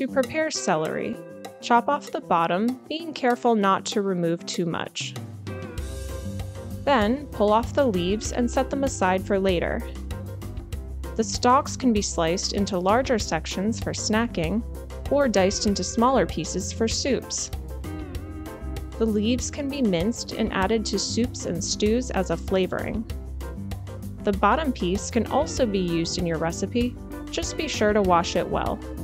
To prepare celery, chop off the bottom, being careful not to remove too much. Then, pull off the leaves and set them aside for later. The stalks can be sliced into larger sections for snacking, or diced into smaller pieces for soups. The leaves can be minced and added to soups and stews as a flavoring. The bottom piece can also be used in your recipe, just be sure to wash it well.